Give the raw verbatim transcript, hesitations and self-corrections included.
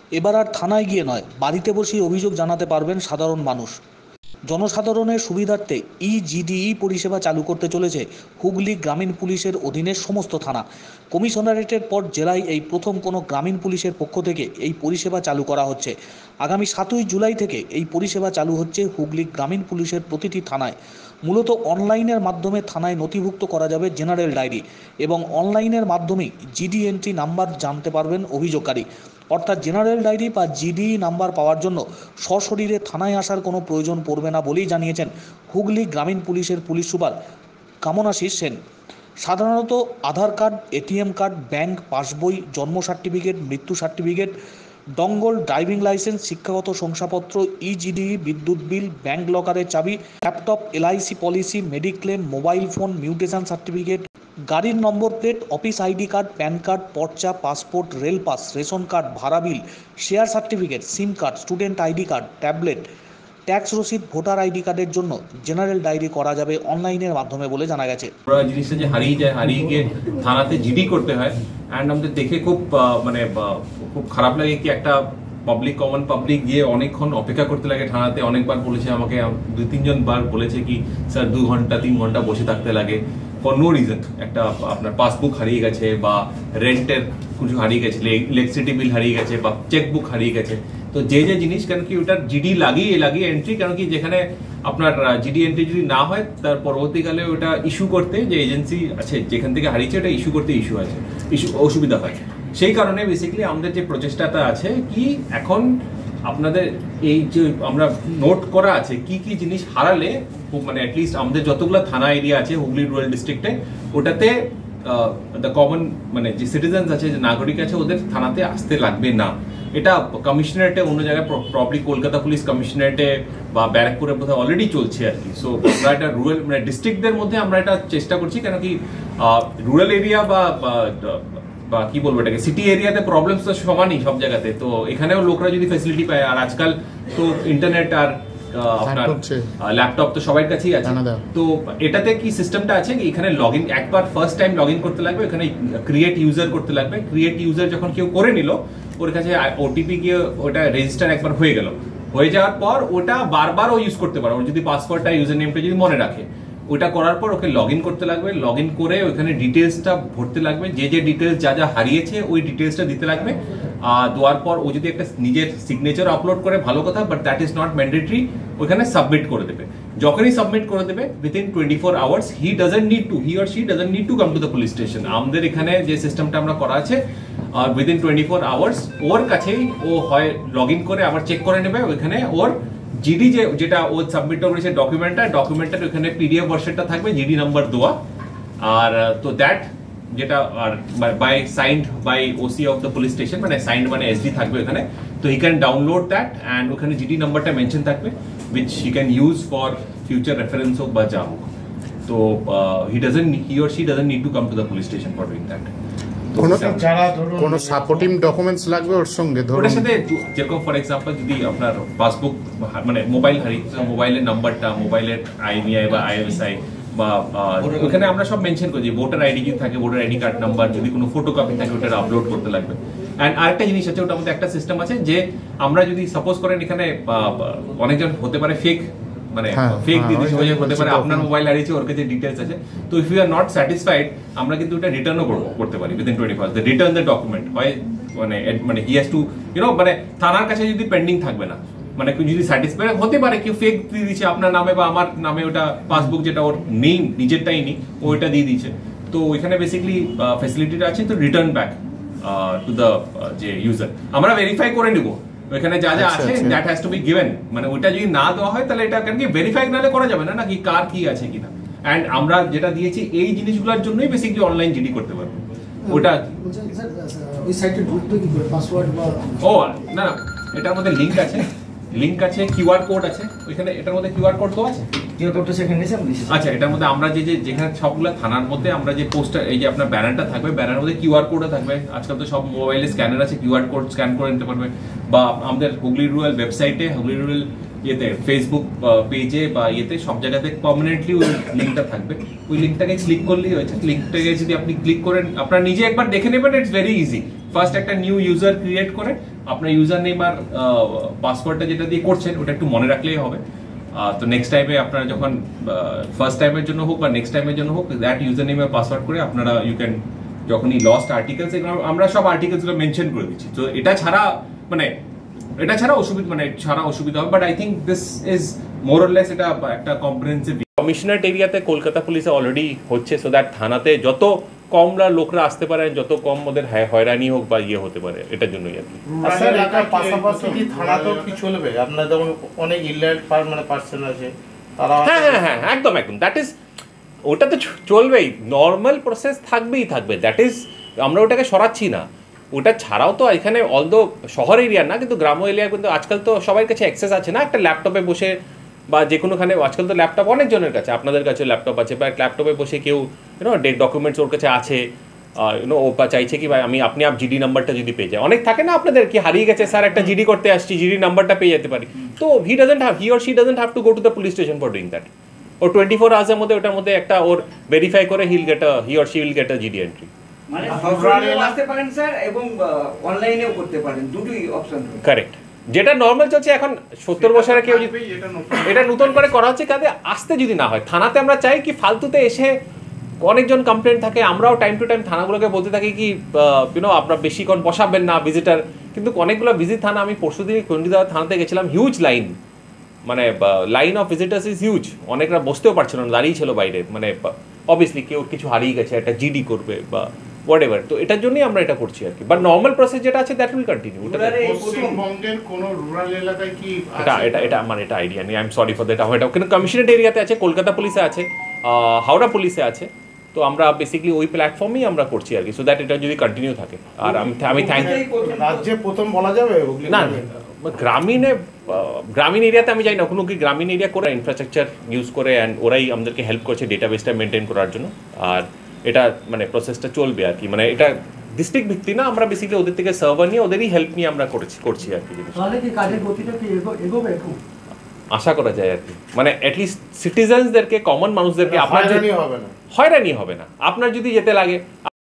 এবার আর থানায় গিয়ে নয়, বাড়িতে বসেই অভিযোগ জানাতে পারবেন সাধারণ মানুষ। জনসাধারণের সুবিধার্থে ই জিডিই পরিষেবা চালু করতে চলেছে হুগলি গ্রামীণ পুলিশের অধীনে সমস্ত থানা। কমিশনারেটের পর জেলায় এই প্রথম কোনো গ্রামীণ পুলিশের পক্ষ থেকে এই পরিষেবা চালু করা হচ্ছে। আগামী সাতই জুলাই থেকে এই পরিষেবা চালু হচ্ছে হুগলি গ্রামীণ পুলিশের প্রতিটি থানায়। মূলত অনলাইনের মাধ্যমে থানায় নথিভুক্ত করা যাবে জেনারেল ডায়েরি এবং অনলাইনের মাধ্যমেই জিডি এন্ট্রি নাম্বার জানতে পারবেন অভিযোগকারী। অর্থাৎ জেনারেল ডায়েরি বা জিডি নাম্বার পাওয়ার জন্য সশরীরে থানায় আসার কোনো প্রয়োজন পড়বে না বলেই জানিয়েছেন হুগলি গ্রামীণ পুলিশের পুলিশ সুপার কামনাশিস সেন। সাধারণত Aadhaar card, ATM card, bank পাসবই, জন্ম সার্টিফিকেট, মৃত্যু সার্টিফিকেট, ডঙ্গল, ড্রাইভিং লাইসেন্স, শিক্ষাগত শংসাপত্র, ইজিডি, বিদ্যুৎ বিল, ব্যাংক লকারের চাবি, laptop, LIC policy, mediclaim, mobile phone, mutation certificate, গাড়ির number plate, office ID card, PAN card, পর্চা, passport, rail pass, ration card, ভাড়া bill, share certificate, SIM card, student ID card, tablet, tax রসিদ, voter ID কার্ডের জন্য general diary করা যাবে অনলাইনের মাধ্যমে বলে জানা গেছে। জিনিসটা যে হারিয়ে যায়, হারিয়ে গিয়ে থানাতে জিডি করতে হয়, অ্যান্ড আমাদের দেখে খুব মানে খুব খারাপ লাগে কি একটা পাবলিক কমন পাবলিক গিয়ে অনেকক্ষণ অপেক্ষা করতে লাগে থানাতে। অনেকবার বলেছে আমাকে, দুই তিনজন বার বলেছে কি স্যার দু ঘন্টা তিন ঘন্টা বসে থাকতে লাগে ফর নো রিজন। একটা আপনার পাসবুক হারিয়ে গেছে বা রেন্টের কিছু হারিয়ে গেছে, ইলেকট্রিসিটি বিল হারিয়ে গেছে বা চেকবুক হারিয়ে গেছে। তো যে যে জিনিস কেন কি ওটার জিডি লাগিয়ে লাগিয়ে এন্ট্রি, কেন কি যেখানে আপনার জিডি এন্ট্রি যদি না হয় তার পরবর্তীকালে ওটা ইস্যু করতে যে এজেন্সি আছে যেখান থেকে হারিয়েছে ওটা ইস্যু করতে ইস্যু আছে ইস্যু অসুবিধা হয়। সেই কারণে বেসিক্যালি আমাদের যে প্রচেষ্টাটা আছে কি এখন আপনাদের এই যে আমরা নোট করা আছে কি কি জিনিস হারালে মানে অ্যাটলিস্ট আমাদের যতগুলো থানা এরিয়া আছে হুগলি রুরাল ডিস্ট্রিক্টে ওটাতে দ্য কমন মানে যে সিটিজেন্স আছে, যে নাগরিক আছে, ওদের থানাতে আসতে লাগবে না। এটা কমিশনারেটে অন্য জায়গায় প্রবলি কলকাতা পুলিশ কমিশনারেটে বা ব্যারাকপুরে বোধহয় অলরেডি চলছে আর কি। সো আমরা এটা রুরাল মানে ডিস্ট্রিক্টদের মধ্যে আমরা এটা চেষ্টা করছি, কেন কি রুরাল এরিয়া বা বা কি বলবো এটাকে সিটি এরিয়াতে প্রবলেমস তো সমানই সব জায়গাতে। তো এখানেও লোকরা যদি ফ্যাসিলিটি পায়, আর আজকাল তো ইন্টারনেট আর আপনার ল্যাপটপ তো সবার কাছেই আছে। তো এটাতে কি সিস্টেমটা আছে এখানে লগ ইন একবার ফার্স্ট টাইম লগ ইন করতে লাগবে, এখানে ক্রিয়েট ইউজার করতে লাগবে। ক্রিয়েট ইউজার যখন কেউ করে নিল ওর কাছে ওটিপি গিয়ে ওটা রেজিস্টার একবার হয়ে গেল, হয়ে যাওয়ার পর ওটা বারবার ও ইউজ করতে পারে। ওর যদি পাসওয়ার্ডটা ইউজার নেমটা যদি মনে রাখে, ওটা করার পর ওকে লগ ইন করতে লাগবে। লগ ইন করে ওখানে ডিটেলসটা ভরতে লাগবে, যে যে ডিটেলস যা যা হারিয়েছে ওই ডিটেলসটা দিতে লাগবে। দেওয়ার পর ও যদি একটা নিজের সিগনেচার আপলোড করে ভালো কথা, but that is not mandatory, ওখানে সাবমিট করে দেবে। যখনই সাবমিট করে দেবে within twenty four hours he doesn't need to he or she doesn't need to come to the police station. আমাদের এখানে যে সিস্টেমটা আমরা করা আছে উইথিন টোয়েন্টি ফোর আওয়ার্স ওর কাছেই ও হয় লগ ইন করে আবার চেক করে নেবে। ওইখানে ওর জিডি যে যেটা ও সাবমিট করেছে ডকুমেন্টটা ডকুমেন্টটার ওখানে পিডিএফ ভার্সনটা থাকবে জিডি নাম্বার দেওয়া। আর তো দ্যাট যেটা আর by signed by OC of the police station, মানে সাইন্ড মানে এসডি থাকবে ওখানে। তো he can download that and ওখানে জিডি নাম্বারটা মেনশন থাকবে which he can use for future reference হোক বা যা হোক। তো he doesn't he or she doesn't need to come to the police station for doing that. কোনো সাপোর্টিং ডকুমেন্টস লাগবে ওর সঙ্গে? ওটার সাথে যেরকম ফর এক্সাম্পল যদি আপনার পাসবুক মানে মোবাইল হারিয়ে মোবাইলের নাম্বারটা, মোবাইলের আইএমইআই বা আইএমএসআই বা ওখানে আমরা সব মেনশন করি। ভোটার আইডি যদি থাকে ভোটার আইডি কার্ড নাম্বার, যদি কোনো ফটোকপি থাকে ওটা আপলোড করতে লাগবে। অ্যান্ড আরেকটা জিনিস আছে, ওটার মধ্যে একটা সিস্টেম আছে যে আমরা যদি সাপোজ করেন এখানে অনেকজন হতে পারে ফেক মানে ফেক দিদি হতে পারে আপনার মোবাইল হারিয়েছে ওর কাছে ডিটেলস আছে। তো if you are not satisfied আমরা কিন্তু এটা রিটার্নও করতে পারি within twenty first return the document. হয় মানে মানে হি হ্যাজ টু ইউনো মানে থানার কাছে যদি পেন্ডিং থাকবে না, মানে যদি স্যাটিসফাইড হতে পারে কেউ ফেক দিয়ে দিচ্ছে আপনার নামে বা আমার নামে, ওটা পাসবুক যেটা ওর নেই নিজেরটাই নেই ওইটা দিয়ে দিচ্ছে। তো ওইখানে বেসিক্যালি ফ্যাসিলিটিটা আছে তো রিটার্ন ব্যাক টু দ্য যে ইউজার আমরা ভেরিফাই করে নিব ওখানে যা যা আছে that has to be given. মানে ওটা যদি না দেওয়া হয় তাহলে এটা কেন কি ভেরিফাই নালে করা যাবে না নাকি কার কি আছে কিনা। অ্যান্ড আমরা যেটা দিয়েছি এই জিনিসগুলোর জন্যই বেসিক্যালি অনলাইন জিডি করতে পারবো। ওটা ওই সাইটে ঢুকতে কি করে পাসওয়ার্ড বা ও না না এটার মধ্যে লিংক আছে, লিংক আছে, কিউআর কোড আছে ওইখানে। এটার মধ্যে কিউআর কোড তো আছে, কিউআর কোডটা সেখানে নিয়েছি আমি। আচ্ছা এটার মধ্যে আমরা যে যে যেখানে সবগুলো থানার মধ্যে আমরা যে পোস্টার এই যে আপনার ব্যানারটা থাকবে, ব্যানারের মধ্যে কিউআর কোডও থাকবে। আজকাল তো সব মোবাইলে স্ক্যানার আছে, কিউআর কোড স্ক্যান করে নিতে পারবে। বা আমাদের হুগলি রুরাল ওয়েবসাইটে হুগলি রুরাল ইয়েতে ফেসবুক পেজে বা ইয়েতে সব জায়গাতে পার্মানেন্টলি ওই লিঙ্কটা থাকবে। ওই লিঙ্কটাকে ক্লিক করলেই হয়েছে। লিঙ্কটাকে যদি আপনি ক্লিক করেন আপনারা নিজে একবার দেখে নেবেন, ইটস ভেরি ইজি। ফার্স্ট একটা নিউ ইউজার ক্রিয়েট করে আপনার ইউজার নেম আর পাসওয়ার্ডটা যেটা দিয়ে করছেন ওটা একটু মনে রাখলেই হবে। তো নেক্সট টাইমে আপনারা যখন ফার্স্ট টাইমের জন্য হোক বা নেক্সট টাইমের জন্য হোক দ্যাট ইউজার নেম আর পাসওয়ার্ড করে আপনারা ইউ ক্যান যখনই লস্ট আর্টিকেলস আমরা সব আর্টিকেলসগুলো মেনশন করে দিচ্ছি। তো এটা ছাড়া মানে এটা ছাড়া অসুবিধা মানে ছাড়া অসুবিধা হবে, but I think this is more or less এটা একটা কম্প্রিহেন্সিভ। কমিশনারেট এরিয়াতে কলকাতা পুলিশে অলরেডি হচ্ছে, সো দ্যাট থানাতে যত কমরা লোকরা আসতে পারে, যত কম ওদের হয়রানি হোক বা ইয়ে হতে পারে, এটার জন্যই আর কি। স্যার এটার পাশাপাশি কি থানাতেও কি চলবে? আপনার যেমন অনেক ইলাইট মানে পার্সন আছে তারা, হ্যাঁ হ্যাঁ হ্যাঁ একদম একদম দ্যাট ইজ ওটা তো চলবেই, নর্মাল প্রসেস থাকবেই থাকবে, দ্যাট ইজ আমরা ওটাকে সরাচ্ছি না। ওটা ছাড়াও তো এখানে অলদো শহর এরিয়া না কিন্তু গ্রাম্য এরিয়া কিন্তু আজকাল তো সবার কাছে অ্যাক্সেস আছে না, একটা ল্যাপটপে বসে বা যে কোনোখানে আজকাল তো ল্যাপটপ অনেকজনের কাছে, আপনাদের কাছে ল্যাপটপ আছে বা ল্যাপটপে বসে কেউ ইউনো ডকুমেন্টস ওর কাছে আছে, ইউনো ও বা চাইছে কি ভাই আমি আপনি আপ জিডি নাম্বারটা যদি পেয়ে যায়, অনেক থাকে না আপনাদের কি হারিয়ে গেছে স্যার একটা জিডি করতে আসছি জিডি নাম্বারটা পেয়ে যেতে পারি, তো he doesn't have he or she doesn't have to go to the police station for doing that. ও টোয়েন্টি ফোর আওয়ার্সের মধ্যে ওটার মধ্যে একটা ওর ভেরিফাই করে he'll get a he or she will get a GD entry. মানে সরাসরিও আসতে পারেন স্যার এবং অনলাইনেও করতে পারেন, দুটোই অপশন। কারেক্ট, যেটা নর্মাল চলছে এখন সত্তর বছরে কেউ এটা নতুন করে করা হচ্ছে কাজে আসতে যদি না হয় থানাতে, আমরা চাই কি ফালতুতে এসে অনেকজন কমপ্লেন থাকে, আমরাও টাইম টু টাইম থানাগুলোকে বলতে থাকি কি ইউনো আপনারা বেশিক্ষণ বসাবেন না ভিজিটার, কিন্তু অনেকগুলো ভিজিট থানা আমি পরশু দিন কন্ডিদার থানাতে গেছিলাম, হিউজ লাইন, মানে line of visitors is huge, অনেকরা বসতেও পারছিল না, দাঁড়িয়ে ছিল বাইরে, মানে অবভিয়াসলি কেউ কিছু হারিয়ে গেছে একটা জিডি করবে বা হোয়াট এভার, তো এটার জন্যই আমরা এটা করছি আর কি, বাট নর্মাল প্রসেস যেটা আছে দ্যাট উইল কন্টিনিউ। পশ্চিমবঙ্গের কোন রুরাল এলাকায় কি এটা এটা এটা আমার এটা আইডিয়া নেই, I am sorry for that. এটা কিন্তু কমিশনারেট এরিয়াতে আছে, কলকাতা পুলিশে আছে, হাওড়া পুলিশে আছে, তো আমরা বেসিক্যালি ওই প্ল্যাটফর্মেই আমরা করছি আর কি, সো দ্যাট এটা যদি কন্টিনিউ থাকে। আর আমি আমি থ্যাংক রাজ্যে প্রথম বলা যাবে না গ্রামীণে গ্রামীণ এরিয়াতে আমি যাই না, কোনো কি গ্রামীণ এরিয়া করে ইনফ্রাস্ট্রাকচার ইউজ করে অ্যান্ড ওরাই আমাদেরকে হেল্প করছে ডেটাবেসটা মেনটেন করার জন্য, আর এটা মানে প্রসেসটা চলবে আর কি, মানে এটা ডিস্ট্রিক্ট ভিত্তি না, আমরা বেসিক্যালি ওদের থেকে সার্ভার নিয়ে ওদেরই হেল্প নিয়ে আমরা করছি করছি আর কি। তাহলে কি কাজের গতিটা কি এগোবে এখন? আশা করা যায় আর কি, মানে অ্যাটলিস্ট সিটিজেন্সদেরকে কমন মানুষদেরকে আপনার হয়রানি হবে না হয়রানি হবে না, আপনার যদি যেতে লাগে